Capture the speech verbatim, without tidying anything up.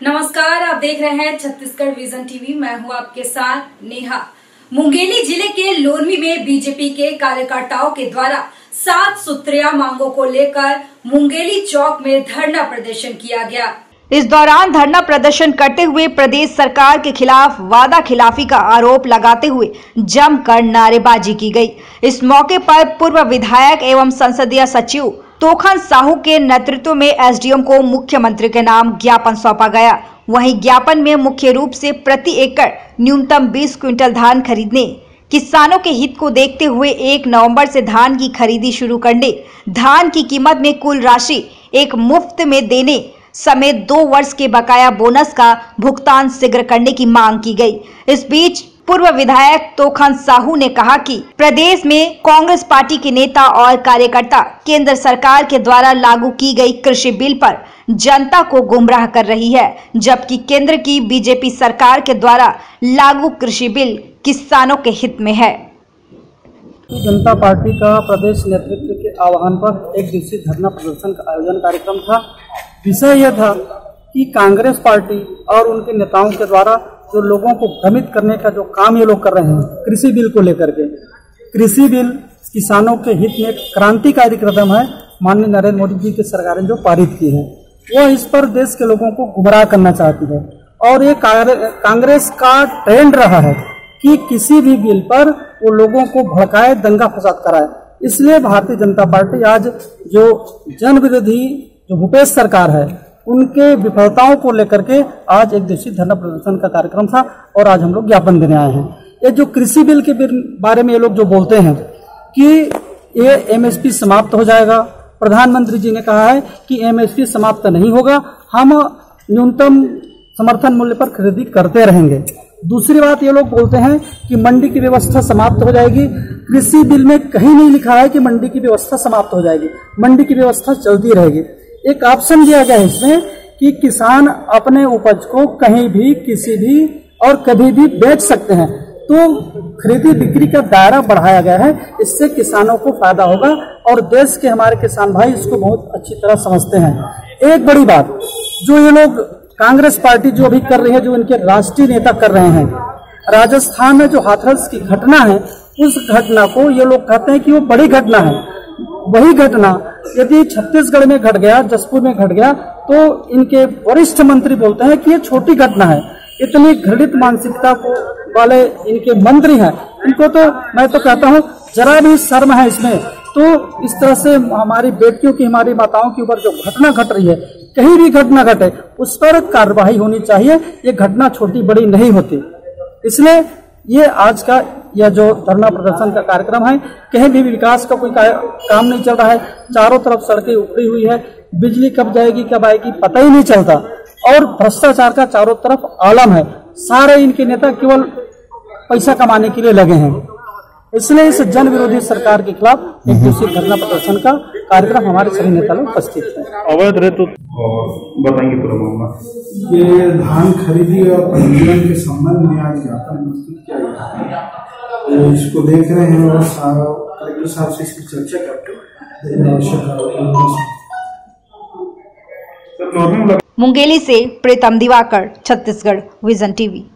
नमस्कार, आप देख रहे हैं छत्तीसगढ़ विजन टीवी। मैं हूं आपके साथ नेहा। मुंगेली जिले के लोरमी में बीजेपी के कार्यकर्ताओं के द्वारा सात सूत्रीय मांगों को लेकर मुंगेली चौक में धरना प्रदर्शन किया गया। इस दौरान धरना प्रदर्शन करते हुए प्रदेश सरकार के खिलाफ वादा खिलाफी का आरोप लगाते हुए जमकर नारेबाजी की गई। इस मौके पर पूर्व विधायक एवं संसदीय सचिव तोखन साहू के नेतृत्व में एसडीएम को मुख्यमंत्री के नाम ज्ञापन सौंपा गया। वहीं ज्ञापन में मुख्य रूप से प्रति एकड़ न्यूनतम बीस क्विंटल धान खरीदने, किसानों के हित को देखते हुए एक नवंबर से धान की खरीदी शुरू करने, धान की कीमत में कुल राशि एक मुफ्त में देने समेत दो वर्ष के बकाया बोनस का भुगतान शीघ्र करने की मांग की गई। इस बीच पूर्व विधायक तोखन साहू ने कहा कि प्रदेश में कांग्रेस पार्टी के नेता और कार्यकर्ता केंद्र सरकार के द्वारा लागू की गई कृषि बिल पर जनता को गुमराह कर रही है, जबकि केंद्र की बीजेपी सरकार के द्वारा लागू कृषि बिल किसानों के हित में है। जनता पार्टी का प्रदेश नेतृत्व के आह्वान पर एक दिवसीय धरना प्रदर्शन का आयोजन कार्यक्रम था। विषय यह था कि कांग्रेस पार्टी और उनके नेताओं के द्वारा जो लोगों को भ्रमित करने का जो काम ये लोग कर रहे हैं कृषि बिल को लेकर के, कृषि बिल किसानों के हित में क्रांतिकारी कदम है। माननीय नरेंद्र मोदी जी की सरकार ने जो पारित की है वह इस पर देश के लोगों को गुमराह करना चाहती है और ये कांग्रेस का ट्रेंड रहा है कि किसी भी बिल पर वो लोगों को भड़काए, दंगा फसाद कराए। इसलिए भारतीय जनता पार्टी आज जो जन विरोधी जो भूपेश सरकार है उनके विफलताओं को लेकर के आज एक दिवसीय धरना प्रदर्शन का कार्यक्रम था और आज हम लोग ज्ञापन देने आए हैं। ये जो कृषि बिल के बारे में ये लोग जो बोलते हैं कि ये एमएसपी समाप्त हो जाएगा, प्रधानमंत्री जी ने कहा है कि एमएसपी समाप्त नहीं होगा, हम न्यूनतम समर्थन मूल्य पर खरीदी करते रहेंगे। दूसरी बात ये लोग बोलते हैं कि मंडी की व्यवस्था समाप्त हो जाएगी। कृषि बिल में कहीं नहीं लिखा है कि मंडी की व्यवस्था समाप्त हो जाएगी, मंडी की व्यवस्था चलती रहेगी। एक ऑप्शन दिया गया है इसमें कि किसान अपने उपज को कहीं भी, किसी भी और कभी भी बेच सकते हैं, तो खरीदी बिक्री का दायरा बढ़ाया गया है। इससे किसानों को फायदा होगा और देश के हमारे किसान भाई इसको बहुत अच्छी तरह समझते हैं। एक बड़ी बात जो ये लोग कांग्रेस पार्टी जो अभी कर रही है, जो इनके राष्ट्रीय नेता कर रहे हैं, राजस्थान में जो हाथरस की घटना है उस घटना को ये लोग कहते हैं कि वो बड़ी घटना है। वही घटना यदि छत्तीसगढ़ में घट गया, जसपुर में घट गया, तो इनके वरिष्ठ मंत्री बोलते हैं कि ये छोटी घटना है। इतनी घृणित मानसिकता को वाले इनके मंत्री हैं, इनको तो मैं तो कहता हूँ जरा भी शर्म है इसमें। तो इस तरह से हमारी बेटियों की, हमारी माताओं के ऊपर जो घटना घट रही है, कहीं भी घटना घटे उस पर कार्रवाई होनी चाहिए। ये घटना छोटी बड़ी नहीं होती। इसलिए ये आज का यह जो धरना प्रदर्शन का कार्यक्रम है, कहीं भी विकास का कोई काम नहीं चल रहा है। चारों तरफ सड़कें उखड़ी हुई है, बिजली कब जाएगी कब आएगी पता ही नहीं चलता और भ्रष्टाचार का चारों तरफ आलम है। सारे इनके नेता केवल पैसा कमाने के लिए लगे हैं। इसलिए इस जन विरोधी सरकार के खिलाफ एक दिवसीय धरना प्रदर्शन का कार्यक्रम हमारे सभी नेता लोग उपस्थित हैं। अवैध रहे तो बताएंगे पूरा मामला। ये धान खरीदी और पंजीयन के संबंध में आज ज्ञापन प्रस्तुत किया गया है, तो इसको देख रहे हैं और कलेक्टर साहब से इसकी चर्चा करके मुंगेली से प्रीतम दिवाकर, छत्तीसगढ़ विजन टीवी।